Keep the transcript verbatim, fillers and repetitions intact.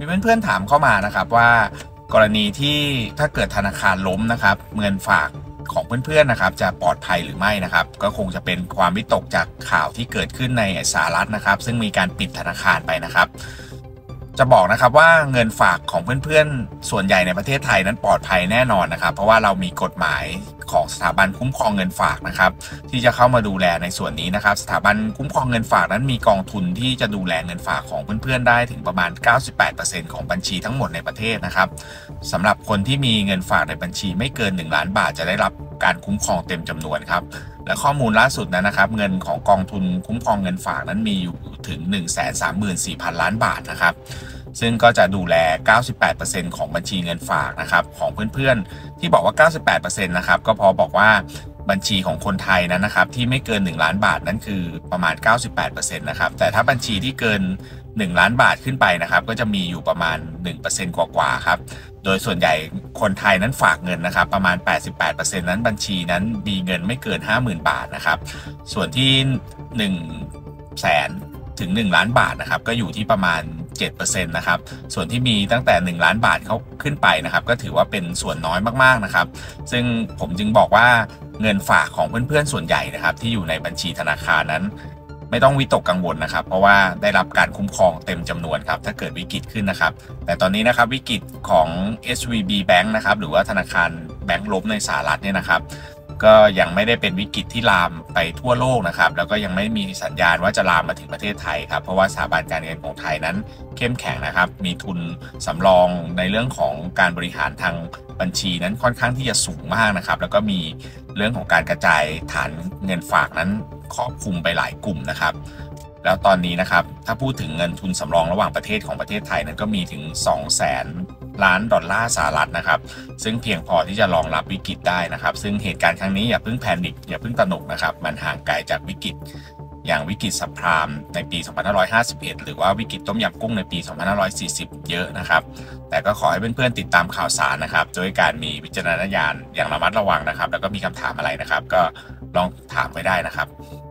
มีเพื่อนๆถามเข้ามานะครับว่ากรณีที่ถ้าเกิดธนาคารล้มนะครับเงินฝากของเพื่อนๆนะครับจะปลอดภัยหรือไม่นะครับก็คงจะเป็นความวิตกจากข่าวที่เกิดขึ้นในสหรัฐนะครับซึ่งมีการปิดธนาคารไปนะครับจะบอกนะครับว่าเงินฝากของเพื่อนๆส่วนใหญ่ในประเทศไทยนั้นปลอดภัยแน่นอนนะครับเพราะว่าเรามีกฎหมายของสถาบันคุ้มครองเงินฝากนะครับที่จะเข้ามาดูแลในส่วนนี้นะครับสถาบันคุ้มครองเงินฝากนั้นมีกองทุนที่จะดูแลเงินฝากของเพื่อนๆได้ถึงประมาณ เก้าสิบแปดเปอร์เซ็นต์ ของบัญชีทั้งหมดในประเทศนะครับสำหรับคนที่มีเงินฝากในบัญชีไม่เกินหนึ่งล้านบาทจะได้รับการคุ้มครองเต็มจำนวนครับและข้อมูลล่าสุดนั้นนะครับเงินของกองทุนคุ้มครองเงินฝากนั้นมีอยู่ถึง หนึ่งแสนสามหมื่นสี่พัน ล้านบาทนะครับซึ่งก็จะดูแล เก้าสิบแปดเปอร์เซ็นต์ ของบัญชีเงินฝากนะครับของเพื่อนๆที่บอกว่า เก้าสิบแปดเปอร์เซ็นต์ นะครับก็พอบอกว่าบัญชีของคนไทยนั้นนะครับที่ไม่เกินหนึ่งล้านบาทนั้นคือประมาณ เก้าสิบแปดเปอร์เซ็นต์ นะครับแต่ถ้าบัญชีที่เกินหนึ่งล้านบาทขึ้นไปนะครับก็จะมีอยู่ประมาณ หนึ่งเปอร์เซ็นต์ กว่าๆครับโดยส่วนใหญ่คนไทยนั้นฝากเงินนะครับประมาณ แปดสิบแปดเปอร์เซ็นต์ นั้นบัญชีนั้นมีเงินไม่เกิน ห้าหมื่น บาทนะครับส่วนที่หนึ่งแสนถึงหนึ่งล้านบาทนะครับก็อยู่ที่ประมาณ เจ็ดเปอร์เซ็นต์ นะครับส่วนที่มีตั้งแต่หนึ่งล้านบาทเขาขึ้นไปนะครับก็ถือว่าเป็นส่วนน้อยมากๆนะครับซึ่งผมจึงบอกว่าเงินฝากของเพื่อนๆส่วนใหญ่นะครับที่อยู่ในบัญชีธนาคารนั้นไม่ต้องวิตกกังวลนะครับเพราะว่าได้รับการคุ้มครองเต็มจำนวนครับถ้าเกิดวิกฤตขึ้นนะครับแต่ตอนนี้นะครับวิกฤตของ เอช วี บี Bank นะครับหรือว่าธนาคารแบงก์ล้มในสหรัฐเนี่ยนะครับก็ยังไม่ได้เป็นวิกฤตที่ลามไปทั่วโลกนะครับแล้วก็ยังไม่มีสัญญาณว่าจะลามมาถึงประเทศไทยครับเพราะว่าสถาบันการเงินของไทยนั้นเข้มแข็งนะครับมีทุนสำรองในเรื่องของการบริหารทางบัญชีนั้นค่อนข้างที่จะสูงมากนะครับแล้วก็มีเรื่องของการกระจายฐานเงินฝากนั้นครอบคลุมไปหลายกลุ่มนะครับแล้วตอนนี้นะครับถ้าพูดถึงเงินทุนสำรองระหว่างประเทศของประเทศไทยนั้นก็มีถึง สองแสน ล้านดอลลาร์สหรัฐนะครับซึ่งเพียงพอที่จะรองรับวิกฤตได้นะครับซึ่งเหตุการณ์ครั้งนี้อย่าเพิ่งแพนิคอย่าเพิ่งตระหนกนะครับมันห่างไกลจากวิกฤตอย่างวิกฤตซับไพรม์ในปี สองพันห้าร้อยห้าสิบเอ็ด หรือว่าวิกฤตต้มยำกุ้งในปี สองพันห้าร้อยสี่สิบ เยอะนะครับแต่ก็ขอให้เพื่อนๆติดตามข่าวสารนะครับโดยการมีวิจารณญาณอย่างระมัดระวังนะครับแล้วก็มีคำถามอะไรนะครับก็ลองถามไว้ได้นะครับ